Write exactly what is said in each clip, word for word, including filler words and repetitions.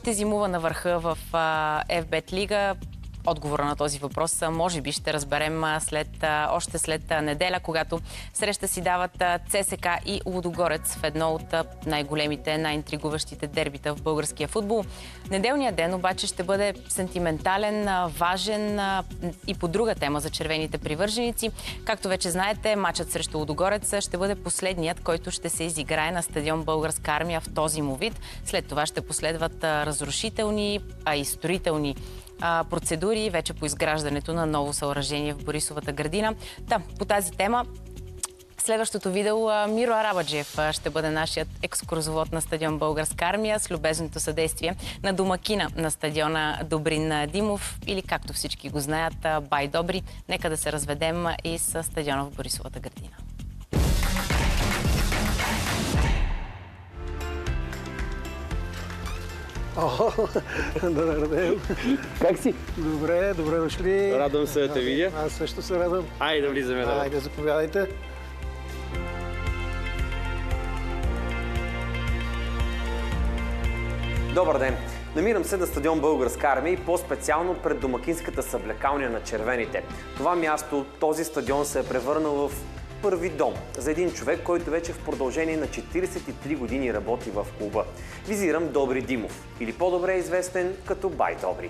ще зимува на върха в Еф Бет Лига? Отговора на този въпрос може би ще разберем след, още след неделя, когато среща си дават ЦСКА и Лудогорец в едно от най-големите, най-интригуващите дербита в българския футбол. Неделният ден обаче ще бъде сентиментален, важен и по друга тема за червените привърженици. Както вече знаете, матчът срещу Лудогорец ще бъде последният, който ще се изиграе на стадион Българска армия в този му вид. След това ще последват разрушителни, а и строителни процедури вече по изграждането на ново съоръжение в Борисовата градина. Та, по тази тема следващото видео Миро Арабаджиев ще бъде нашият екскурзовод на стадион Българска армия с любезното съдействие на домакина на стадиона Добрин Димов или, както всички го знаят, Бай Добри. Нека да се разведем и с стадиона в Борисовата градина. О, добър ден. Как си? Добре, добре дошли. Радвам се да те видя. Аз също се радвам. Айде да влизаме. Да. Айде, заповядайте. Добър ден! Намирам се на стадион Българска армия и по-специално пред домакинската съблекалня на червените. Това място, този стадион се е превърнал в първи дом за един човек, който вече в продължение на четиридесет и три години работи в клуба. Визирам Добри Димов, или по-добре известен като Бай Добри.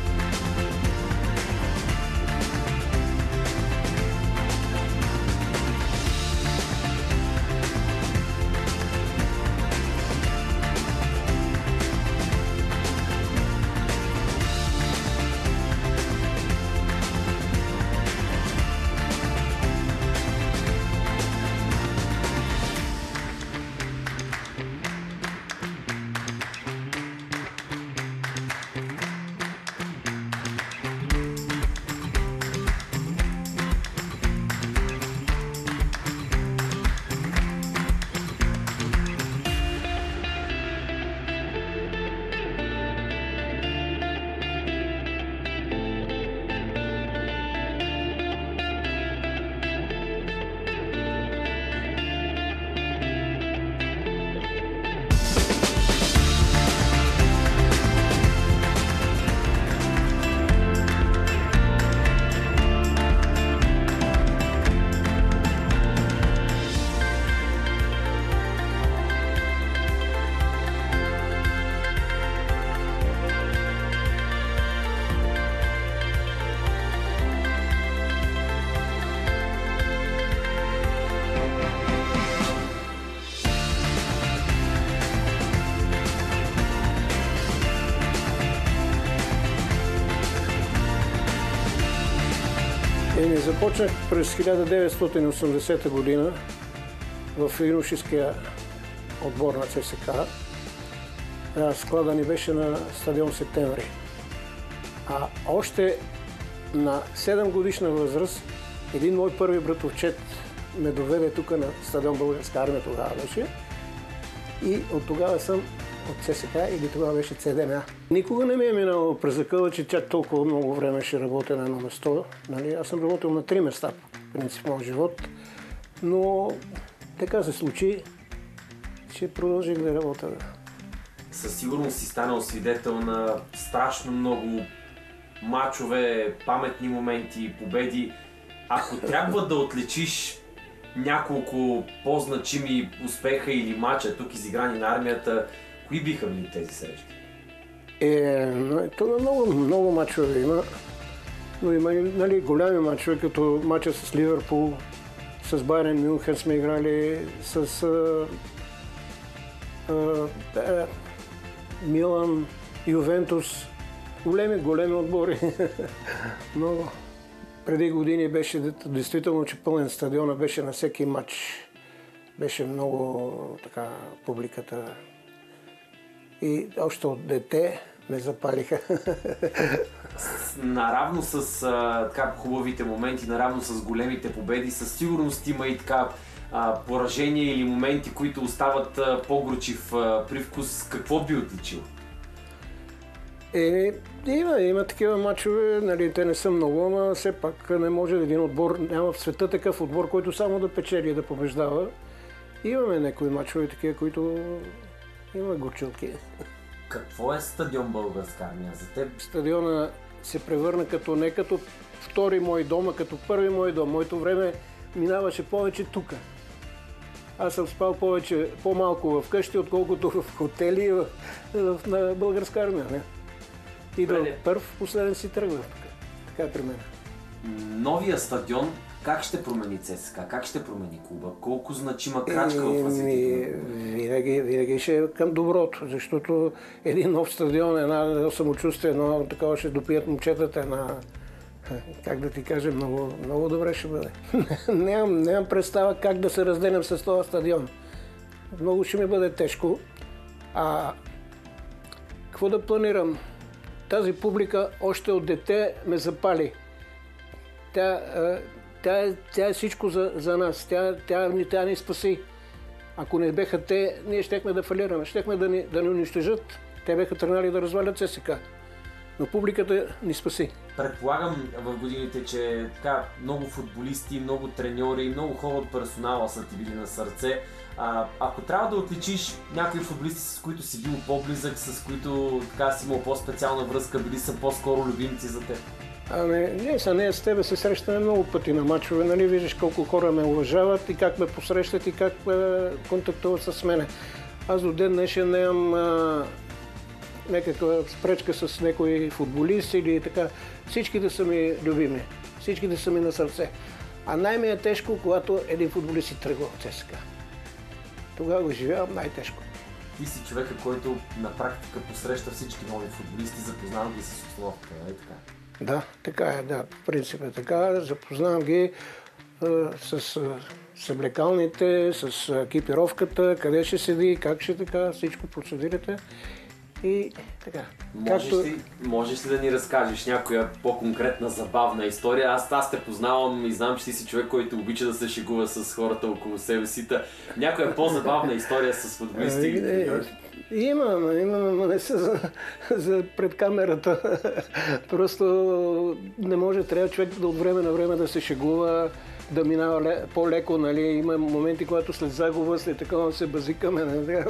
Еми, започнах през хиляда деветстотин и осемдесета година в юношеския отбор на ЦСКА. Склада ни беше на стадион Септември. А още на седем годишна възраст един мой първи братовчет ме доведе тук на стадион Българска армия, тогава беше. И от тогава съм от ЦСКА или тогава беше ЦДМА. Никога не ми е минало през закъла, че тя толкова много време ще работя на едно место. Нали? Аз съм работил на три места, в принцип, моят живот. Но така се случи, че продължих да работя. Със сигурност си станал свидетел на страшно много мачове, паметни моменти, победи. Ако трябва да отличиш няколко по-значими успеха или мача тук изиграни на армията, кои биха били тези срещи? Е, това много, много мачове има, но има, нали, голями мачове, като мача с Ливърпул, с Байерн Мюнхен сме играли, с а, а, а, Милан, Ювентус, големи, големи отбори. Много. Преди години беше действително, че пълен стадиона беше на всеки матч. Беше много така публиката. И още от дете ме запалиха. Наравно с а, така хубавите моменти, наравно с големите победи, със сигурност има и така а, поражения или моменти, които остават а, по-горчив а, привкус. Какво би отличил? Е, има, има такива мачове, нали, те не са много, но все пак не може един отбор, няма в света такъв отбор, който само да печели и да побеждава. Имаме някои мачове такива, които има горчилки. Какво е стадион Българска армия за теб? Стадиона се превърна като не като втори мой дом, а като първи мой дом. Моето време минаваше повече тук. Аз съм спал повече, по-малко в къщи, отколкото в хотели в, в, на Българска армия. Не? И до първ, последен си тръгва тук. Така е при мен. Новия стадион как ще промени ЦСКА? Как ще промени клуба? Колко значима крачка в развитието? Винаги, винаги ще е към доброто, защото един нов стадион, една самочувствие, едно такова ще допият момчетата, една, как да ти кажа, много, много добре ще бъде. нямам, нямам представа как да се разделям с този стадион. Много ще ми бъде тежко. А какво да планирам? Тази публика още от дете ме запали. Тя, тя, е, тя е всичко за, за нас. Тя, тя, тя, тя ни спаси. Ако не беха те, ние щехме да фалираме. Щехме да ни, да ни унищожат. Те беха тръгнали да развалят ЦСКА. Но публиката ни спаси. Предполагам в годините, че така, много футболисти, много треньори, много хора от персонала са ти били на сърце. А, ако трябва да отличиш някои футболисти, с които си бил по-близък, с които така си имал по-специална връзка, били са по-скоро любимци за теб? Ами, ние са не с тебе се срещаме много пъти на мачове, нали? Виждаш колко хора ме уважават и как ме посрещат и как ме контактуват с мене. Аз до ден днешен нямам а, някаква спречка с някой футболист или така. Всичките са ми любими, всичките са ми на сърце. А най-ми е тежко, когато един футболист си тръгва от ЦСКА. Тогава го живявам най-тежко. Ти си човека, който на практика посреща всички нови футболисти, запознава ги с обстановката, нали така? Да, така е, да. В принцип е така. Запознавам ги а, с а, съблекалните, с а, екипировката, къде ще седи, как ще така, всичко процедурите и така. Можеш, Както... ли, можеш ли да ни разкажеш някоя по-конкретна забавна история? Аз, аз те познавам и знам, че ти си човек, който обича да се шегува с хората около себе си. Някоя по-забавна история с футболисти? Е, имам, имам, но не са за, за пред камерата. Просто не може, трябва човек да от време на време да се шегува, да минава по-леко, нали? Има моменти, когато след загуба, след такова се базикаме, нали?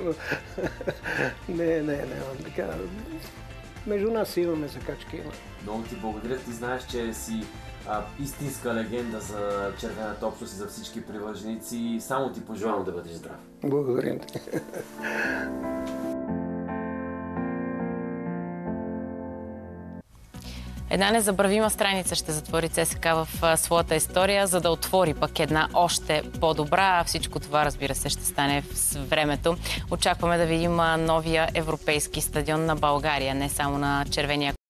Не, не, не, не, така. Между нас имаме закачки. Има. Много ти благодаря. Ти знаеш, че си а, истинска легенда за червената общност и за всички привърженици. Само ти пожелавам да бъдеш здрав. Благодаря ти. Една незабравима страница ще затвори ЦСКА в своята история, за да отвори пък една още по-добра. Всичко това, разбира се, ще стане с времето. Очакваме да видим новия европейски стадион на България, не само на червения